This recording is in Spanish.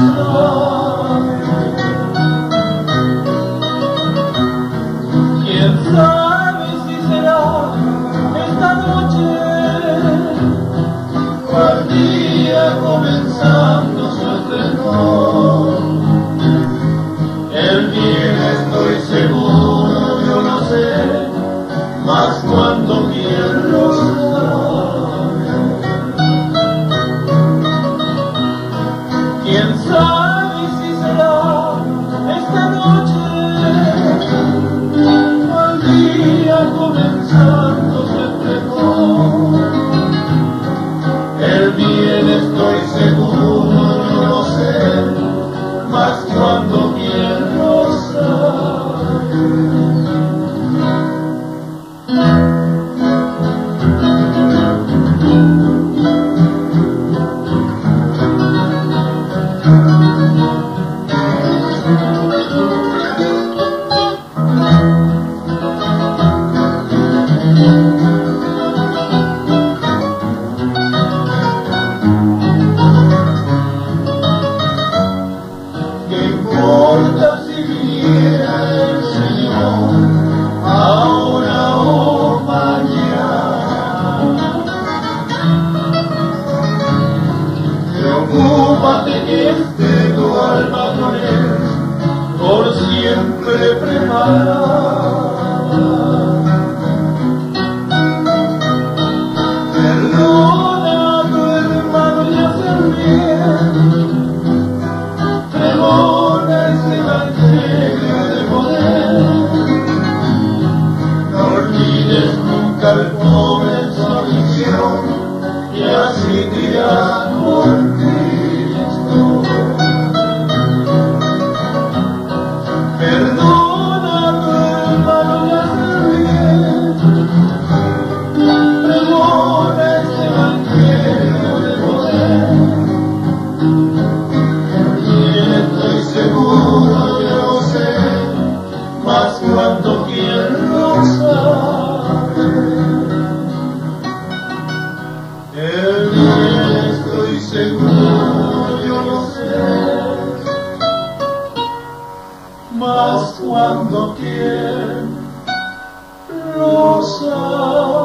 ¿Quién sabe si será esta noche o el día comenzando su estreno? El bien estoy seguro, yo no sé, mas cuando quiero saber. ¿Quién sabe si será esta noche o el día comenzando su estreno? El bien estoy seguro, yo no sé, mas cuando quiero saber. ¿Qué importa si viniera el Señor ahora o mañana? Preocúpate que esté tu alma con Él por siempre preparada. Perdona a tu hermano y haz el bien. Pregona este evangelio de poder. No olvides nunca al pobre en su aflicción y así dirá por Cristo. Perdona a tu hermano y haz el bien. Pregona este evangelio de poder. Estoy seguro, yo no sé, mas cuando quiero saber. Estoy seguro, yo no sé, mas cuando quiero saber.